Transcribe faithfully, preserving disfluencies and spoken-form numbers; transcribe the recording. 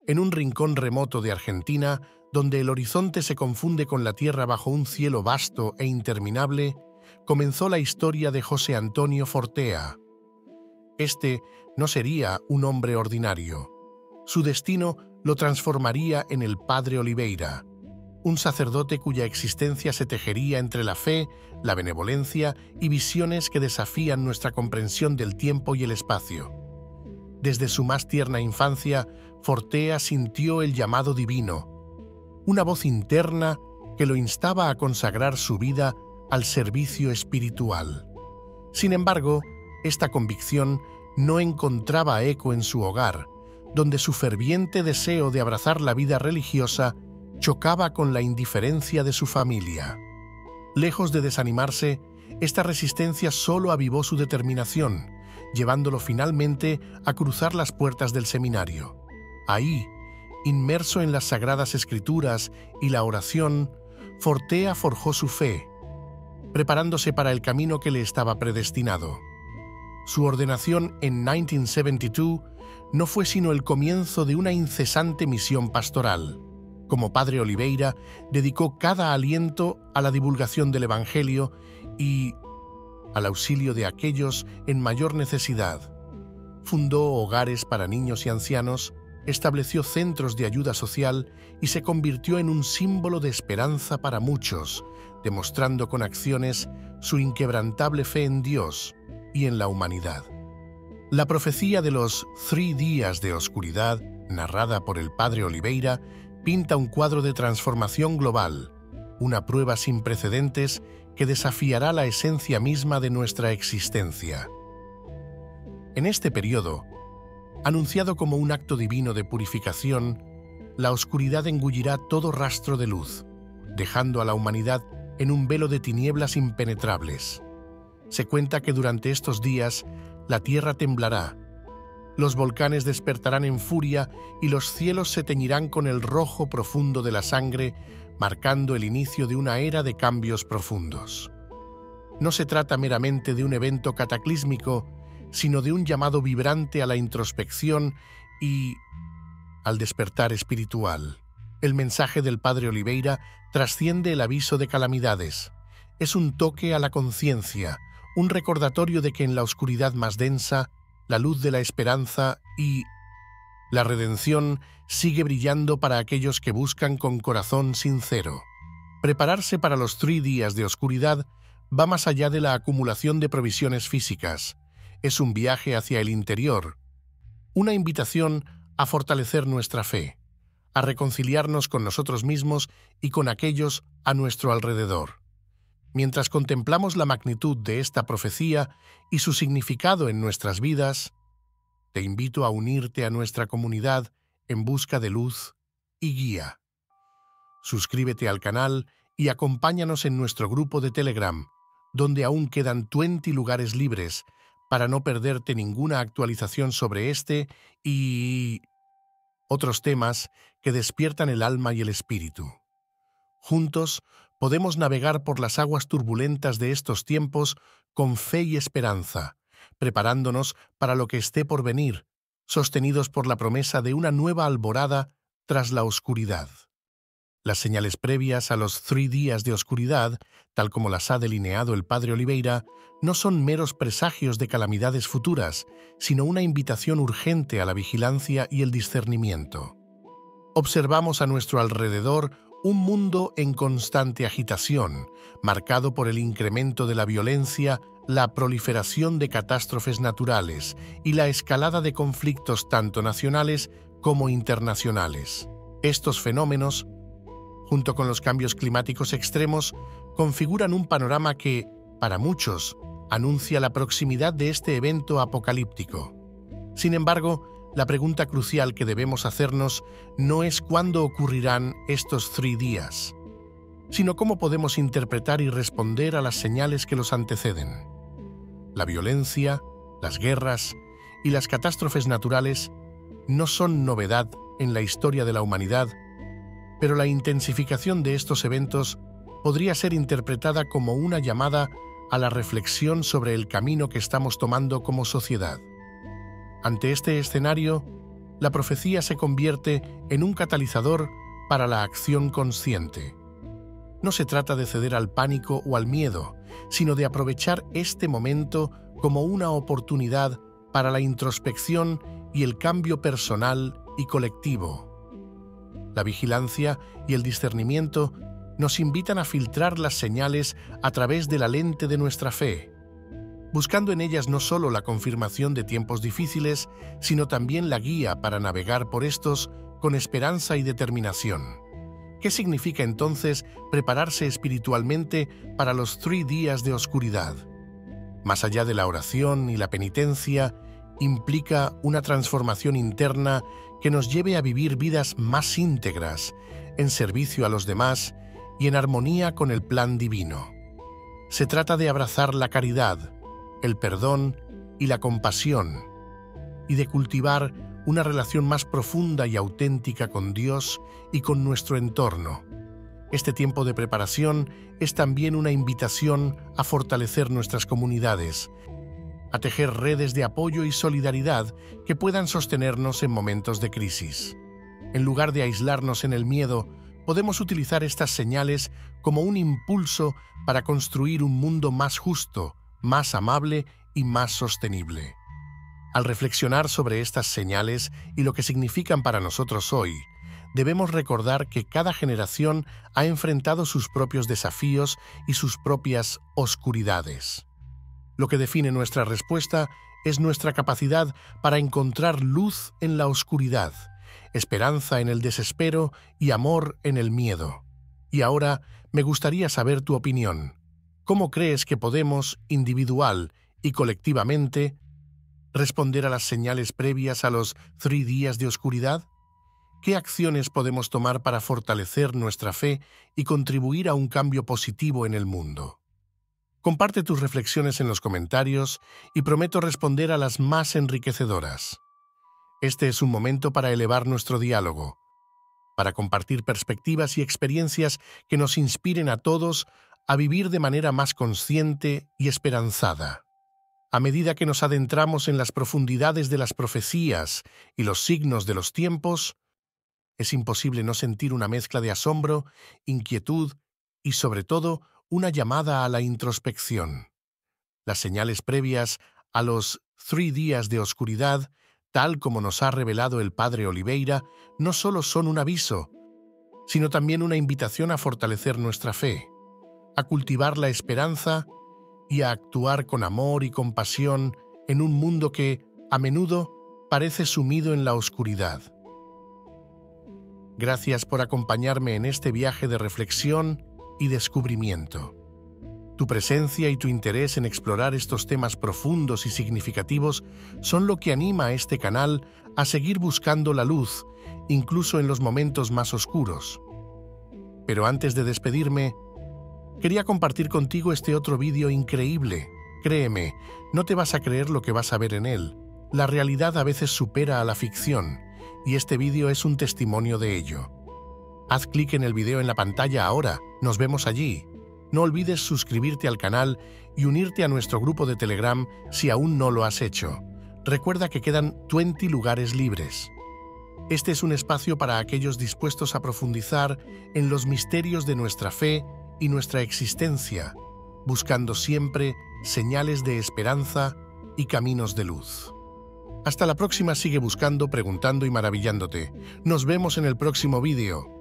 En un rincón remoto de Argentina, donde el horizonte se confunde con la tierra bajo un cielo vasto e interminable, comenzó la historia de José Antonio Fortea. Este no sería un hombre ordinario. Su destino lo transformaría en el Padre Oliveira, un sacerdote cuya existencia se tejería entre la fe, la benevolencia y visiones que desafían nuestra comprensión del tiempo y el espacio. Desde su más tierna infancia, Fortea sintió el llamado divino, una voz interna que lo instaba a consagrar su vida al servicio espiritual. Sin embargo, esta convicción no encontraba eco en su hogar, donde su ferviente deseo de abrazar la vida religiosa chocaba con la indiferencia de su familia. Lejos de desanimarse, esta resistencia solo avivó su determinación, llevándolo finalmente a cruzar las puertas del seminario. Ahí, inmerso en las Sagradas Escrituras y la oración, Fortea forjó su fe, preparándose para el camino que le estaba predestinado. Su ordenación en mil novecientos setenta y dos no fue sino el comienzo de una incesante misión pastoral. Como Padre Oliveira, dedicó cada aliento a la divulgación del Evangelio y al auxilio de aquellos en mayor necesidad. Fundó hogares para niños y ancianos, estableció centros de ayuda social y se convirtió en un símbolo de esperanza para muchos, demostrando con acciones su inquebrantable fe en Dios y en la humanidad. La profecía de los Three Días de Oscuridad, narrada por el Padre Oliveira, pinta un cuadro de transformación global, una prueba sin precedentes que desafiará la esencia misma de nuestra existencia. En este periodo, anunciado como un acto divino de purificación, la oscuridad engullirá todo rastro de luz, dejando a la humanidad en un velo de tinieblas impenetrables. Se cuenta que durante estos días la tierra temblará, los volcanes despertarán en furia y los cielos se teñirán con el rojo profundo de la sangre, marcando el inicio de una era de cambios profundos. No se trata meramente de un evento cataclísmico, sino de un llamado vibrante a la introspección y al despertar espiritual. El mensaje del Padre Oliveira trasciende el aviso de calamidades. Es un toque a la conciencia, un recordatorio de que en la oscuridad más densa, la luz de la esperanza y la redención sigue brillando para aquellos que buscan con corazón sincero. Prepararse para los tres días de oscuridad va más allá de la acumulación de provisiones físicas. Es un viaje hacia el interior, una invitación a fortalecer nuestra fe, a reconciliarnos con nosotros mismos y con aquellos a nuestro alrededor. Mientras contemplamos la magnitud de esta profecía y su significado en nuestras vidas, te invito a unirte a nuestra comunidad en busca de luz y guía. Suscríbete al canal y acompáñanos en nuestro grupo de Telegram, donde aún quedan veinte lugares libres para no perderte ninguna actualización sobre este y otros temas que despiertan el alma y el espíritu. Juntos podemos navegar por las aguas turbulentas de estos tiempos con fe y esperanza, preparándonos para lo que esté por venir, sostenidos por la promesa de una nueva alborada tras la oscuridad. Las señales previas a los tres días de oscuridad, tal como las ha delineado el Padre Oliveira, no son meros presagios de calamidades futuras, sino una invitación urgente a la vigilancia y el discernimiento. Observamos a nuestro alrededor un mundo en constante agitación, marcado por el incremento de la violencia, la proliferación de catástrofes naturales y la escalada de conflictos tanto nacionales como internacionales. Estos fenómenos, junto con los cambios climáticos extremos, configuran un panorama que, para muchos, anuncia la proximidad de este evento apocalíptico. Sin embargo, la pregunta crucial que debemos hacernos no es cuándo ocurrirán estos tres días, sino cómo podemos interpretar y responder a las señales que los anteceden. La violencia, las guerras y las catástrofes naturales no son novedad en la historia de la humanidad, pero la intensificación de estos eventos podría ser interpretada como una llamada a la reflexión sobre el camino que estamos tomando como sociedad. Ante este escenario, la profecía se convierte en un catalizador para la acción consciente. No se trata de ceder al pánico o al miedo, sino de aprovechar este momento como una oportunidad para la introspección y el cambio personal y colectivo. La vigilancia y el discernimiento nos invitan a filtrar las señales a través de la lente de nuestra fe, buscando en ellas no solo la confirmación de tiempos difíciles, sino también la guía para navegar por estos con esperanza y determinación. ¿Qué significa entonces prepararse espiritualmente para los tres días de oscuridad? Más allá de la oración y la penitencia, implica una transformación interna que nos lleve a vivir vidas más íntegras, en servicio a los demás y en armonía con el plan divino. Se trata de abrazar la caridad, el perdón y la compasión, y de cultivar una relación más profunda y auténtica con Dios y con nuestro entorno. Este tiempo de preparación es también una invitación a fortalecer nuestras comunidades, a tejer redes de apoyo y solidaridad que puedan sostenernos en momentos de crisis. En lugar de aislarnos en el miedo, podemos utilizar estas señales como un impulso para construir un mundo más justo, más amable y más sostenible. Al reflexionar sobre estas señales y lo que significan para nosotros hoy, debemos recordar que cada generación ha enfrentado sus propios desafíos y sus propias oscuridades. Lo que define nuestra respuesta es nuestra capacidad para encontrar luz en la oscuridad, esperanza en el desespero y amor en el miedo. Y ahora me gustaría saber tu opinión. ¿Cómo crees que podemos, individual y colectivamente, responder a las señales previas a los tres días de oscuridad? ¿Qué acciones podemos tomar para fortalecer nuestra fe y contribuir a un cambio positivo en el mundo? Comparte tus reflexiones en los comentarios y prometo responder a las más enriquecedoras. Este es un momento para elevar nuestro diálogo, para compartir perspectivas y experiencias que nos inspiren a todos a vivir de manera más consciente y esperanzada. A medida que nos adentramos en las profundidades de las profecías y los signos de los tiempos, es imposible no sentir una mezcla de asombro, inquietud y, sobre todo, una llamada a la introspección. Las señales previas a los tres días de oscuridad, tal como nos ha revelado el Padre Oliveira, no solo son un aviso, sino también una invitación a fortalecer nuestra fe, a cultivar la esperanza y a actuar con amor y compasión en un mundo que, a menudo, parece sumido en la oscuridad. Gracias por acompañarme en este viaje de reflexión y descubrimiento. Tu presencia y tu interés en explorar estos temas profundos y significativos son lo que anima a este canal a seguir buscando la luz, incluso en los momentos más oscuros. Pero antes de despedirme, quería compartir contigo este otro vídeo increíble. Créeme, no te vas a creer lo que vas a ver en él. La realidad a veces supera a la ficción, y este vídeo es un testimonio de ello. Haz clic en el video en la pantalla ahora. Nos vemos allí. No olvides suscribirte al canal y unirte a nuestro grupo de Telegram si aún no lo has hecho. Recuerda que quedan veinte lugares libres. Este es un espacio para aquellos dispuestos a profundizar en los misterios de nuestra fe y nuestra existencia, buscando siempre señales de esperanza y caminos de luz. Hasta la próxima. Sigue buscando, preguntando y maravillándote. Nos vemos en el próximo vídeo.